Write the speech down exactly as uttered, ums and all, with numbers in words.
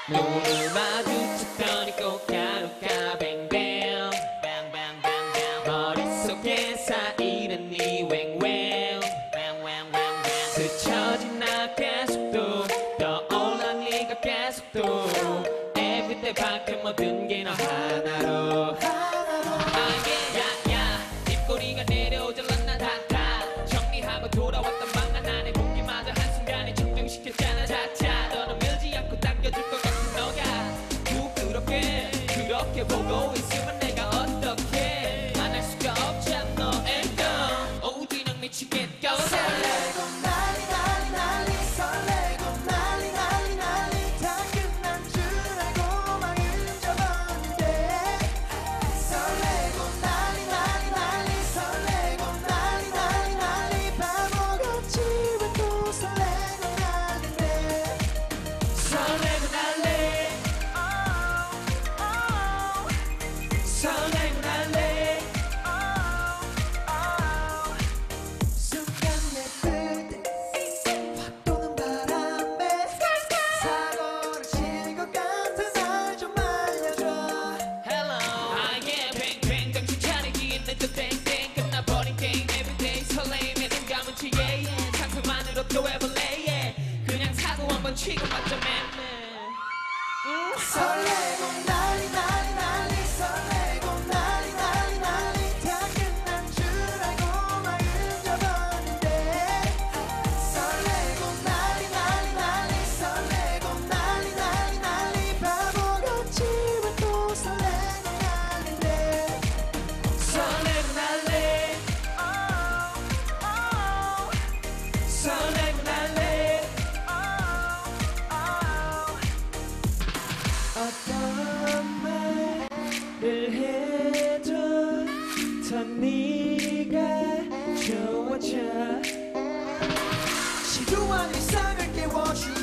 눈을 마주쳤더니 꽃가루가 뱅뱅 머릿속에 쌓이는 네 웽웽 스쳐진 나 계속 또 떠올라 네가 계속 또 everyday 밖에 모든 게 너 하나로 야야 입꼬리가 내려오질러 난 다 정리하고 돌아왔던 방안 안에 보기마저 한순간에 적중시켰잖아 자자 너는 밀지 않고 당겨줄 것 같은 너가 부끄럽게 그렇게 보고 있으면 내가 어떻게 안 할 수가 없잖아 너 and no 오직 넌 미치겠고 설레고 난리 난리 난리 설레고 난리 난리 난리 다 끝난 줄 알고 막 잊어버렸는데 설레고 난리 난리 난리 설레고 난리 난리 난리 바보같이 왜 또 설레고 난리네 설레고 난리 설레고 난리 순간 내뜰 때확 도는 바람에 사고를 칠 것 같아 날 좀 알려줘 Hello 아 yeah 뱅뱅 정신 차리기 늦어 땡땡 끝나버린 게임 everyday 설레임에 눈 감은 채 yeah yeah 상상만으로 또 해볼래 yeah 그냥 사고 한번 치고 맞자 man 설레고 난리 난리 난리 설레고 난리 난리 난리 다 끝난 줄 알고 막 잊어버렸는데 설레고 난리 난리 난리 설레고 난리 난리 난리 바보같이 왜 또 설레고 난리네 설레고 난리 설레고 난리 어떤 말을 해도 더 네가 좋아져 지루한 일상을 깨워주